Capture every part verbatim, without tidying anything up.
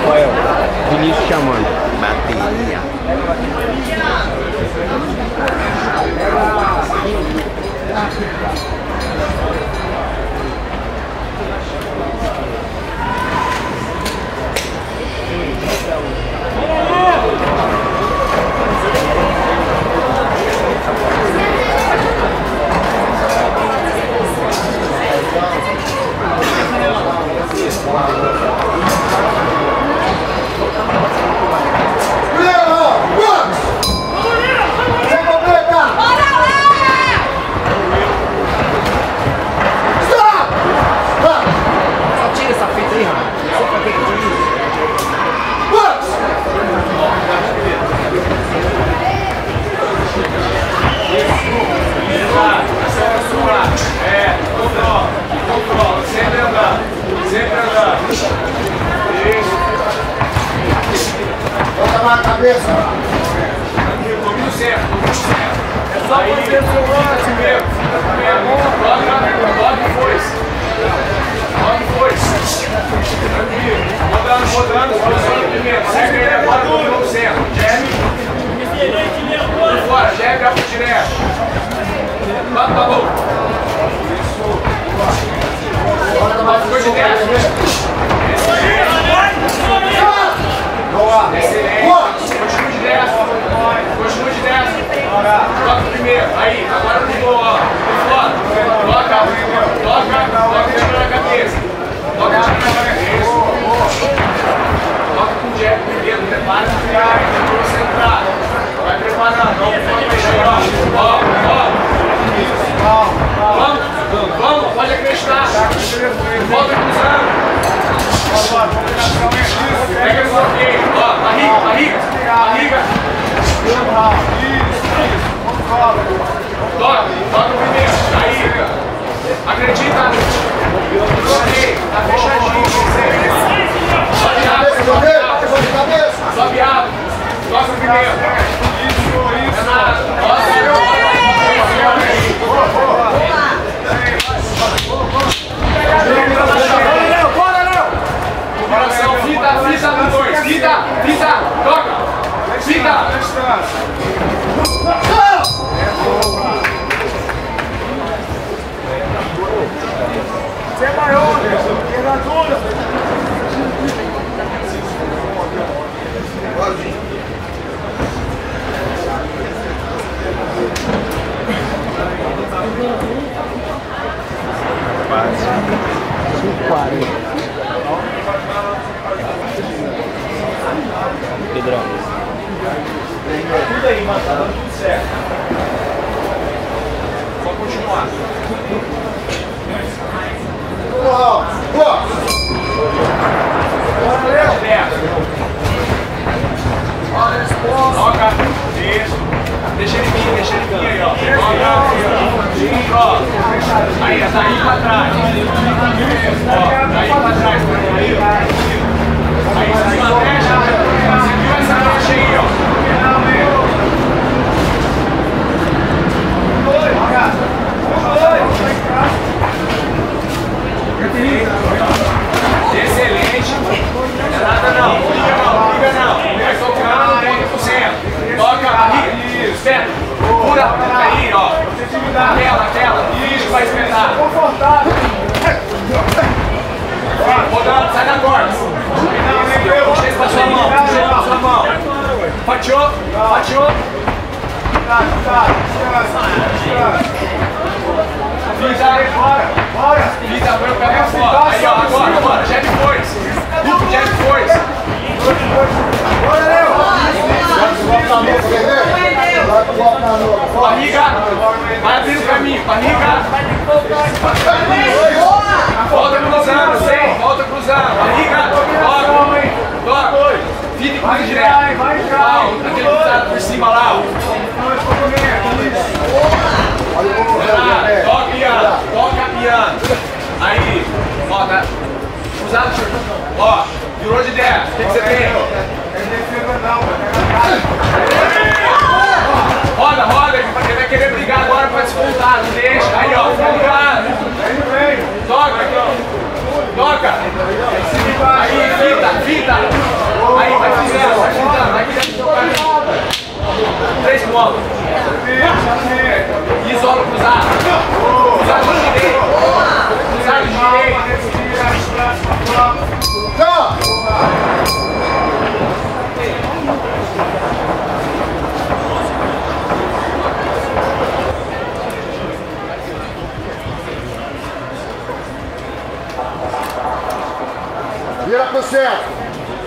Rafael, Vinícius chamando. Bateria. A cabeça. Tudo certo, tudo certo. É só fazer o seu lance primeiro. Logo depois. Logo depois. Tranquilo. Rodando, rodando, rodando primeiro. Segue ele agora, tudo certo. Jab. Por fora, jab, alto direto. Lá tá bom. Bota ficou de dentro. Boa. Excelente. Continua de dentro. Continua de dentro. Toca primeiro. Aí, agora mudou, ó. Toca. Toca. Toca. Toca tirando a cabeça. Toca tirando a cabeça. Toca com o jab primeiro. Prepara pra virar. Concentrado. Vai preparando. Não pode mexer, ó. Ó, ó. Vamos. Vamos. Pode acreditar. Volta cruzando. Pega no bloqueio, ó, barriga, barriga, barriga. Toca, toca primeiro, aí. Acredita. Bloqueio, tá fechadinho. Sobe água, sobe água. Sobe água. Toca primeiro. Isso, isso. Coração, fita, fita no dois, fita, fita, toca, fita. Você é maior, quebradura. cinco quarenta. Pedrão. Tudo aí, mano, tá dando tudo certo. Só continuar. Boa! Boa! Toca. Isso. Deixa ele vir, deixa ele vir aí, ó. Toca. Ó. Aí, daí pra trás. Ó, daí pra trás. Aí, ó. Aí, estratégia. Seguiu essa faixa aí, ó. Excelente. Não é nada não. Liga não, liga não. Vai tocando, ponto por cento. Toca a barriga. Espera. Pura. Aí, ó. Na tela, na tela. Isso, vai espetar. Confortável. Rodando, sai da corda. Puxa isso pra sua mão. Puxa isso pra sua mão. Fatiou. Fatiou. Fita aí, bora. Bora. Fita, põe o pé pra fora. Aí, ó, agora, agora. Jab depois. Jab depois. Bora, Léo. Barriga. Vai abrir o caminho. Barriga. Volta cruzando, sem. Volta cruzando. Barriga. Toca. Toca. Fita e cruza direto. Aquele cruzado por cima lá, ó. Toca piano, toca piano. Aí, ó, tá. Cruzado, ó, virou de dez. O que você tem? Roda, roda, ele vai querer brigar agora pra descontar, não deixa. Aí, ó, fica ligado. Toca, toca. Aí, fita, fita.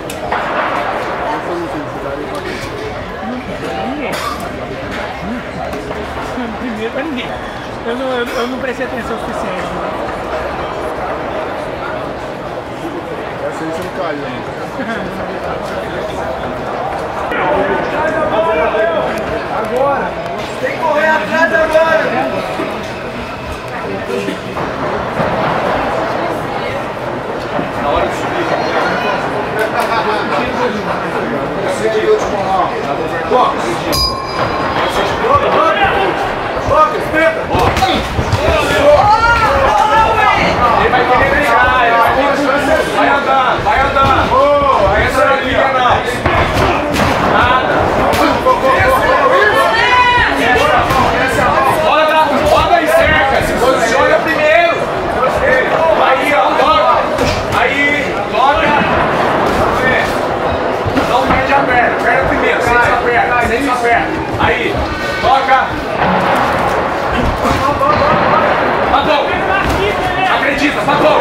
Primeiro pra ninguém. Eu não, eu, eu não prestei atenção o suficiente. Essa aí você não caiu ainda. Agora! Tem que correr atrás agora! Na hora de subir. Esse é o último round. Box! Box, tenta! Ele vai querer brigar, ele vai querer. Vai andando, vai andando. Vai entrar na liga, não. Nada. Roda, roda e cerca. Se posiciona primeiro. Aí, ó, toca. Aí, toca. Não perde a perna. Perna primeiro. Sente sua perna. Sente sua perna. Aí, toca. Matou. Acredita, matou.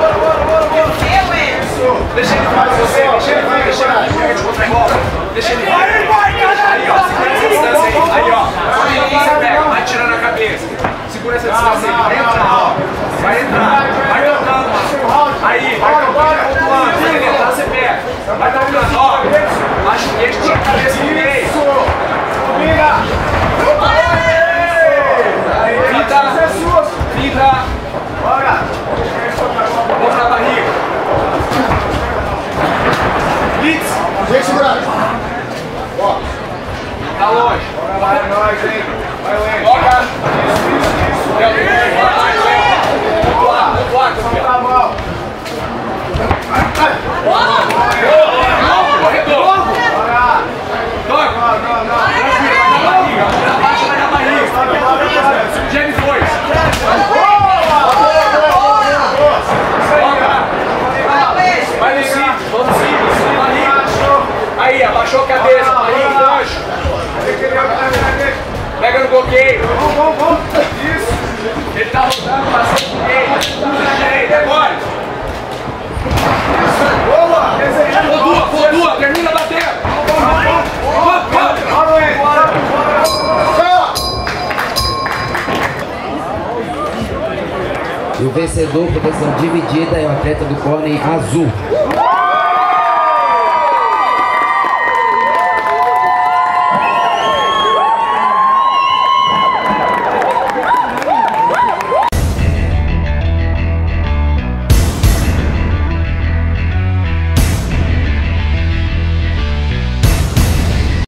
Deixa ele fazer você, deixa ele vir, deixa ele vir, pega de contra-golpe. Deixa ele vir. Aí, ó, segura essa distância aí. Aí, ó, aí você pega, vai tirando a cabeça. Segura essa distância aí, vai entrar, ó. Vai entrar, vai tocando. Aí, vai tocando, pontuando. Vai entrar, você pega. Vai tocando, ó. Acho que ele tira a cabeça no meio. Fita, fita. Bora. Mão na barriga. Blitz. Vem segurando. Ó. Tá longe. Bora lá, é nóis, hein? Vai, Len. Toca. Isso, isso, isso. Bora mais, Len. Vamos lá, vamos lá, campeão. Tá mal. Corredor. Bora. Toca. Não, não, não. Tranquilo, vai na barriga. Vai na baixa, vai na barriga. Gene dois. Vai no simples, vamos simples, barriga. Aí, abaixou a cabeça, barriga, gancho. Pega no bloqueio. Vamos, vamos, vamos. Isso. Ele tá rodando, passando o bloqueio. Puxa direita, agora. Boa. Fodua, fodua, termina batendo. Bora, Len. Bora. E o vencedor por decisão dividida é o atleta do corner azul.